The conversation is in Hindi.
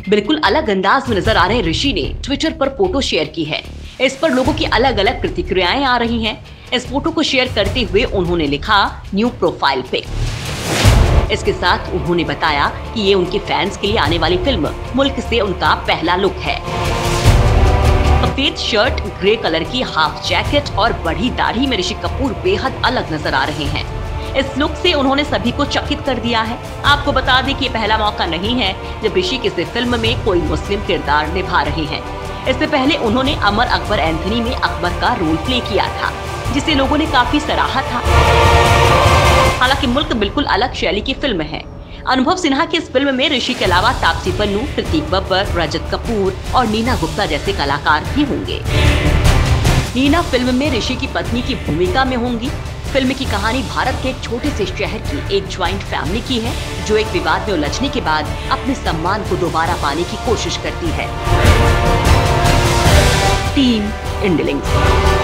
बिल्कुल अलग अंदाज में नजर आ रहे ऋषि ने ट्विटर पर फोटो शेयर की है। इस पर लोगों की अलग अलग प्रतिक्रियाएं आ रही हैं। इस फोटो को शेयर करते हुए उन्होंने लिखा, न्यू प्रोफाइल पिक। इसके साथ उन्होंने बताया कि ये उनके फैंस के लिए आने वाली फिल्म मुल्क से उनका पहला लुक है। सफेद शर्ट, ग्रे कलर की हाफ जैकेट और बड़ी दाढ़ी में ऋषि कपूर बेहद अलग नजर आ रहे हैं। इस लुक से उन्होंने सभी को चकित कर दिया है। आपको बता दें कि ये पहला मौका नहीं है जब ऋषि किसी फिल्म में कोई मुस्लिम किरदार निभा रहे हैं। इससे पहले उन्होंने अमर अकबर एंथनी में अकबर का रोल प्ले किया था, जिसे लोगों ने काफी सराहा था। हालांकि मुल्क बिल्कुल अलग शैली की फिल्म है। अनुभव सिन्हा की इस फिल्म में ऋषि के अलावा तापसी पन्नू, प्रतीक बब्बर, रजत कपूर और नीना गुप्ता जैसे कलाकार भी होंगे। नीना फिल्म में ऋषि की पत्नी की भूमिका में होंगी। फिल्म की कहानी भारत के एक छोटे से शहर की एक ज्वाइंट फैमिली की है, जो एक विवाद में उलझने के बाद अपने सम्मान को दोबारा पाने की कोशिश करती है। टीम इंडिलिंक्स।